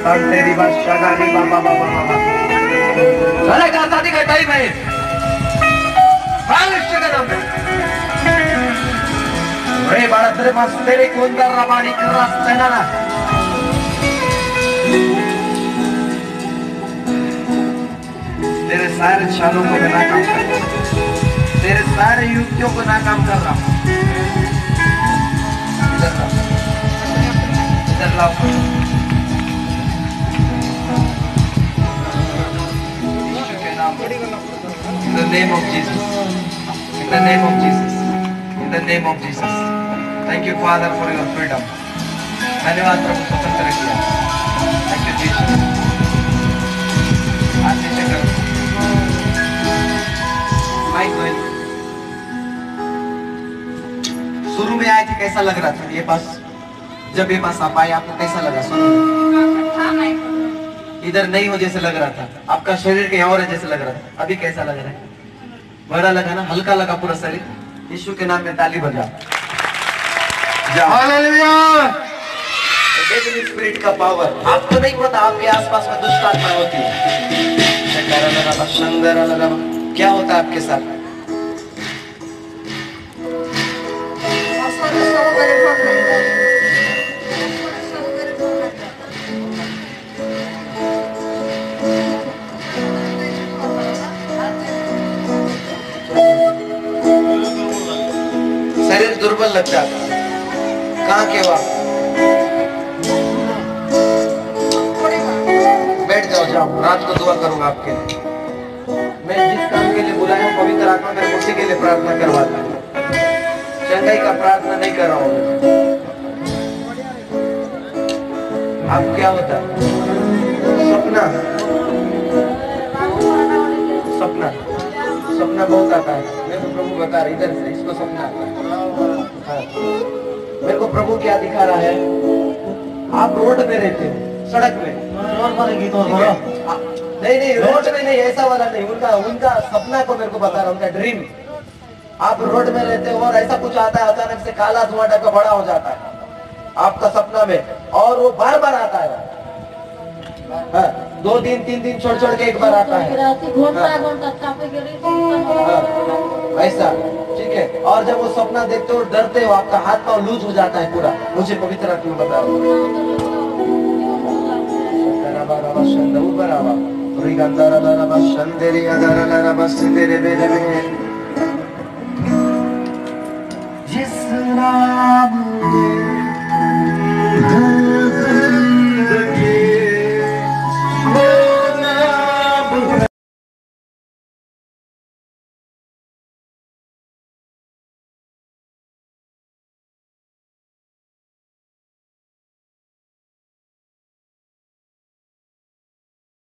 तेरी बादशाह गाड़ी बाबा बाबा बाबा चले का शादी का टाइम है बालिश का नाम रे बाळा तेरे मस्त तेरे कोणता रबाडी करास ना ना तेरे सारे चालों को मैं नाकाम कर रहा हूँ तेरे सारे युक्तियों को नाकाम कर रहा हूँ इधर लाओ in the name of Jesus in the name of Jesus in the name of Jesus thank you Father for your freedom धन्यवाद प्रभु स्वतंत्र किया thank you Jesus आशीष करो शुरू में आए थे कैसा लग रहा था ये पास जब ये पास आप आए आपको कैसा लगा शुरू में इधर नहीं हो जैसे लग रहा था आपका शरीर के और जैसे लग रहा था अभी कैसा लग रहा है बड़ा लगा ना हल्का लगा पूरा शरीर यीशु के नाम में ताली बजा हालेलुया स्पिरिट का पावर आपको नहीं पता आपके आसपास में दुष्ट आत्मा होती है क्या होता है आपके साथ शरीर दुर्बल लगता है कहाँ के वहाँ बैठ जाओ जाओ रात को दुआ करूंगा आपके लिए मैं जिस काम के लिए बुलाया हूँ पवित्र आत्मा मेरे उसी के लिए प्रार्थना करवाता हूँ चंगाई का प्रार्थना नहीं कर रहा हूँ आप क्या होता है सपना सपना सपना बहुत आता है मेरे को प्रभु बता रहा इधर से इसको सपना आता है मेरे को प्रभु क्या दिखा रहा है आप रोड पे रहते हो सड़क पे नहीं रोड में नहीं ऐसा वाला नहीं उनका सपना को मेरे को बता रहा उनका ड्रीम आप रोड में रहते हो और ऐसा कुछ आता है अचानक से काला धुआं का बड़ा हो जाता है आपका सपना में और वो बार बार आता है 2 दिन 3 दिन छोड़ छोड़ के एक बार आता है ऐसा ठीक है और जब वो सपना देखते हो डरते हो आपका हाथ पांव लूज हो जाता है पूरा मुझे पवित्र आत्मा बता जिस नाम